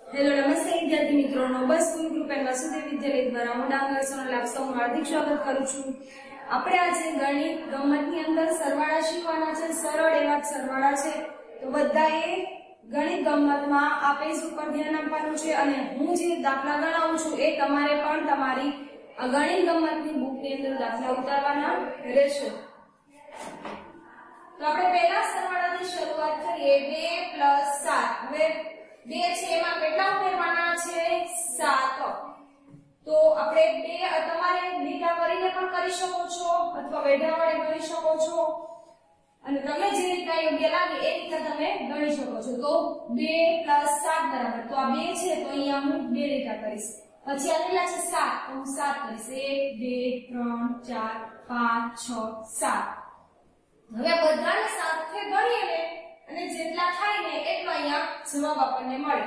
Hello નમસ્તે વિદ્યાર્થી મિત્રો બસ school group and Vasudev Vidyalaya દ્વારા હું ડાંગર સોનલ આપ સૌનું હાર્દિક સ્વાગત કરું છું. આપણે આજે ગણિત ગમતની અંદર સરવાળા શીખવાના છે. સરળ એવા સરવાળા છે. તો બધાએ ગણિત ગમતમાં આ પેજ ઉપર ધ્યાન આપવાનું છે અને હું જે દાખલા ગણાવું છું એ તમારે પણ તમારી આ ગણિત ગમતની બુકની અંદર દાખલા ઉતારવાના રહેશે. તો આપણે પહેલા સરવાળાથી શરૂઆત કરીએ. 2 + 7. હવે 2 છે એમાં કેટલા ઉમેરવાના છે? 7. તો આપણે 2 તમારે લીટા કરીને પણ કરી શકો છો અથવા વેઢા વડે ગણી શકો છો અને તમને જે રીતના યોગ્ય લાગે એ રીતે તમે ગણી શકો છો. તો 2 + 7 બરાબર, તો આ 2 છે તો અહીંયા હું 2 લીટા કરીશ. પછી આ કેટલા છે? 7. તો હું 7 કરીશ. 1 2 3 4 5 6 7. હવે બધાને સાથે ગણીએ ને અને જેટલા થાય ને એટલો અહીંયા જવાબ આપણને મળે.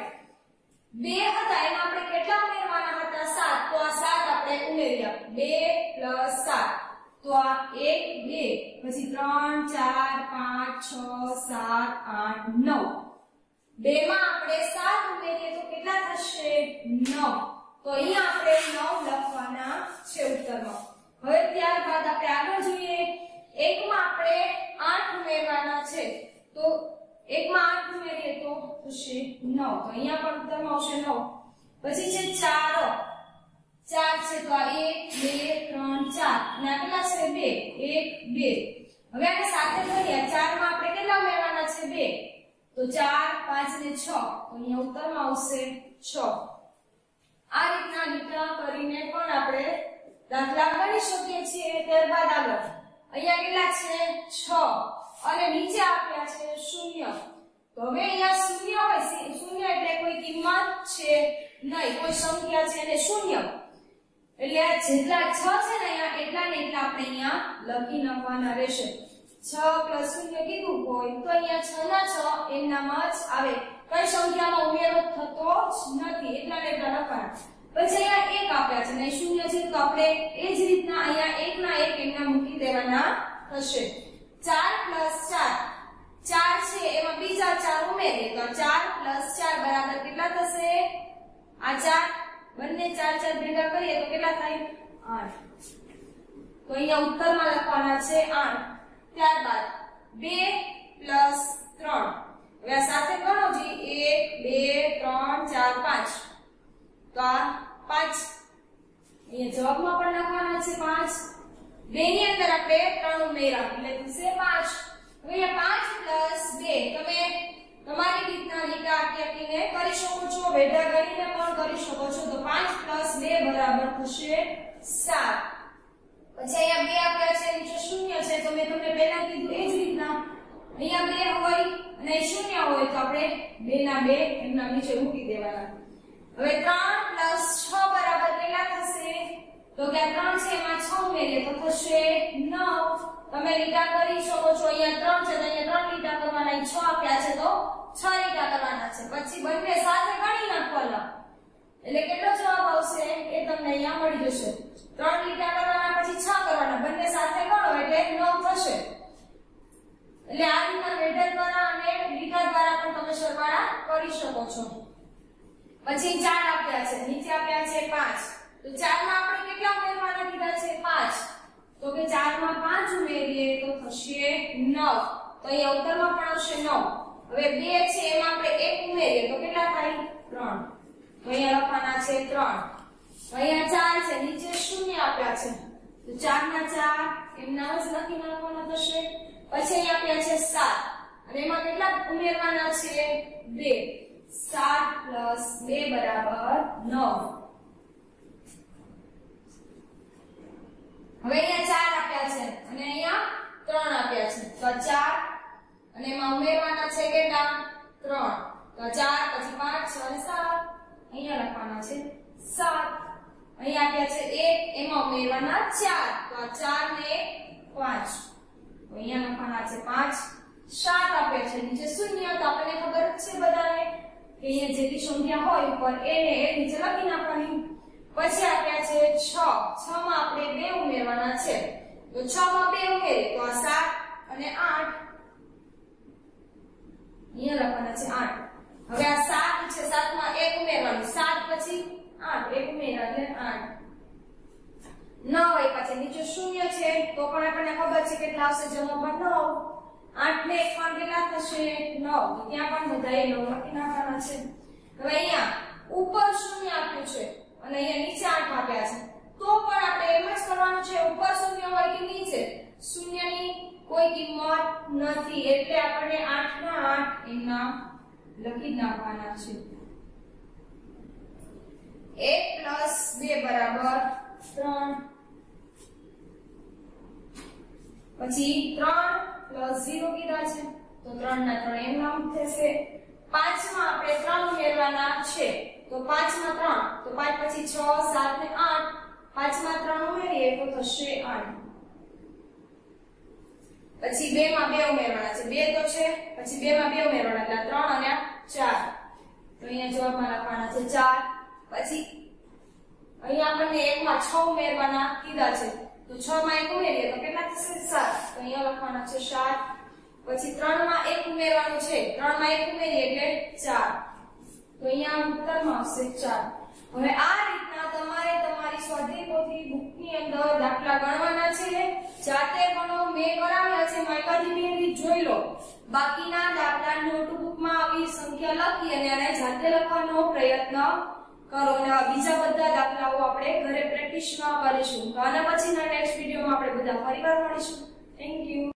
2 હતા એમાં આપણે કેટલા ઉમેરવાના હતા? 7. તો આ 7 આપણે ઉમેરી આપીએ. 2 + 7. તો આ 1 2 પછી 3 4 5 6 7 8 9. 2 માં આપણે 7 ઉમેરીએ તો કેટલા થશે? 9. તો અહીંયા આપણે 9 લખવાના છે ઉત્તરમાં. હવે ત્યારબાદ આપણે આગળ જોઈએ. 1 માં આપણે 8 ઉમેરવાના છે. તો 1 માં 8 ઉમેરીએ તો થશે 9. તો અહીંયા પણ ઉત્તરમાં આવશે 9. પછી છે 4. 4 છે તો આ 1 2 3 4 અને આ કેટલા છે? 2 1 2. હવે આને સાથે ગણીએ. 4 માં આપણે કેટલા ઉમેરવાના છે? 2. તો 4 5 ને 6. તો અહીંયા ઉત્તરમાં આવશે 6. આ રીતના લીટા કરીને પણ આપણે દાખલા ગણી શકીએ છીએ. ત્યારબાદ આગળ અહીંયા કેટલા છે? 6 અને નીચે આપ્યા છે 0. તો હવે અહીંયા 0 હોય, 0 એટલે કોઈ કિંમત છે નહીં, કોઈ સંખ્યા છે અને 0 એટલે જેટલા 6 છે ને અહીંયા એટલા ને એટલા આપણે અહીંયા લખી નાખવાના રહેશે. 6 + 0 કીધું હોય તો અહીંયા 6 ના 6 એમનામાં જ આવે. કઈ સંખ્યામાં ઉમેરો થતો જ નથી, એટલા ને એટલા લખવાના. પછી અહીંયા 1 આપ્યા છે ને 0 છે તો આપણે એ જ રીતના અહીંયા 1 ના 1 એમના મૂકી દેવાના થશે. 4 + 4. 4 છે એમાં બીજા 4 ઉમેરીએ તો 4 + 4 બરાબર કેટલા થશે? આ 4 બંને 4 4 ભેગા કરીએ તો કેટલા થાય? 8. તો અહીંયા ઉત્તરમાં લખવાના છે 8. ત્યારબાદ 2 + 3. હવે આ સાથે ગણો જી. 1 2 3 4 5. તો આ 5 અહીંયા જવાબમાં પણ લખવાના છે 5. 2 ની અંદર આપણે 3 ઉમેર્યા એટલે થશે 5. હવે 5 + 2 તમે તમારી રીતના લીટા આપીને કરી શકો છો, વેઢા કરીને પણ કરી શકો છો. તો 5 + 2 બરાબર થશે 7. પછી અહીંયા 2 આપ્યા છે, નીચે 0 છે. તો મેં તમને પહેલા કીધું એ જ રીતના અહીંયા 2 હોય અને 0 હોય તો આપણે 2 ના 2 એમના નીચે મૂકી દેવાના. હવે 3 + 6 બરાબર કેટલા થશે? તો કે 3 છે એમાં 6 ઉમેરીએ તો થશે 9. તમે લીટા કરી શકો છો. અહીંયા 3 છે તો અહીંયા 3 લીટા કરવાના. 6 આપ્યા છે તો 6 લીટા કરવાના છે. પછી બંને સાથે ગણી નાખવાના એટલે કેટલો જવાબ આવશે એ તમને અહીંયા મળી જશે. 3 લીટા કરવાના પછી 6 કરવાના, બંને સાથે ગણો એટલે 9 થશે. એટલે આ રીતના વેઢા દ્વારા અને લીટા દ્વારા પણ તમે સરવાળા કરી શકો છો. પછી 4 આપ્યા છે, નીચે આપ્યા છે 5. તો 4 માં આપણે કેટલા ઉમેરવાના કીધા છે? 5. તો કે 4 માં 5 ઉમેરીએ તો થશે 9. તો અહીંયા ઉત્તરમાં પણ આવશે 9. હવે 2 છે એમાં આપણે 1 ઉમેરીએ તો કેટલા થાય? 3. તો અહીંયા લખવાના છે 3. અહીંયા 4 છે, નીચે 0 આપ્યા છે. તો 4 ના 4 એમના જ લખી નાખવાના થશે. પછી અહીંયા આપ્યા છે 7 અને એમાં કેટલા ઉમેરવાના છે? 2. 7 + 2 બરાબર 9. હવે અહીંયા 4 આપ્યા છે અને અહીંયા 3 આપ્યા છે. તો 4 અને એમાં ઉમેરવાના છે કેટલા? 3. તો 4 પછી 5 6 અને 7 અહીંયા લખવાના છે 7. અહીંયા આપ્યા છે 1 એમાં ઉમેરવાના 4. તો આ 4 ને 5 તો અહીંયા લખવાના છે 5. 7 આપ્યા છે, નીચે 0. તો આપણને ખબર છે બધાને કે અહીંયા જેટલી સંખ્યા હોય ઉપર એને એ નીચે લખી નાખવાની. પછી આપ્યા છે 6. 6 માં આપણે 2 ઉમેરવાના છે. તો 6 માં 2 ઉમેરીએ તો આ 7 અને 8 અહીંયા લખવાના છે 8. હવે આ 7 છે, 7 માં 1 ઉમેરવાના એક ઉમેર્યા એટલે 8 9 આપ્યા છે નીચે 0 છે તો પણ આપણને ખબર છે કેટલા આવશે જવાબમાં 9 8 ને 1 માં કેટલા થશે 9 તો ત્યાં પણ બધાએ 9 લખી નાખવાના છે હવે અહીંયા ઉપર 0 આપ્યું છે અને અહીંયા નીચે 8 આપ્યા છે તો પણ આપણે એમ જ કરવાનું છે ઉપર 0 હોય કે નીચે 0 ની કોઈ કિંમત નથી એટલે આપણે 8 ના 8 એમના લખી નાખવાના છે 1 + 2 બરાબર 3 પછી 3 + 0 કીધા છે તો 3 ના 3 એમ નામ થશે 5 માં આપણે 3 ઉમેરવાના છે તો 5 માં 3 તો 5 પછી 6 7 ને 8 5 માં 3 ઉમેરીએ તો થશે 8 પછી 2 માં 2 ઉમેરવાના છે 2 તો છે પછી 2 માં 2 ઉમેરવાના એટલે 3 અને 4 તો અહીંયા જવાબમાં લખવાના છે 4 પછી અહીંયા આપણને 1 માં 6 ઉમેરવાના કીધા છે તો 6 માં 1 ઉમેરીએ તો કેટલા થશે 7 તો અહીંયા લખવાના છે 7 પછી 3 માં 1 ઉમેરવાનું છે 3 માં 1 ઉમેરીએ એટલે 4 તો અહીંયા ઉત્તરમાં આવશે 4 હવે આ રીતના તમારે તમારી સ્વાધ્યાય પોથી બુકની અંદર દાખલા ગણવાના છે જાતે ગણો મેં કરાવ્યા છે માયકાથી બે રીત જોઈ લો બાકીના દાખલા નોટબુકમાં આવી સંખ્યા લખી અને આને જાતે લખવાનો પ્રયત્ન કરો અને બીજા બધા દાખલાઓ આપણે ઘરે પ્રેક્ટિસમાં કરીશું તો આના પછીના નેક્સ્ટ વિડિયોમાં આપણે બધા ફરીવાર મળીશું થેન્ક યુ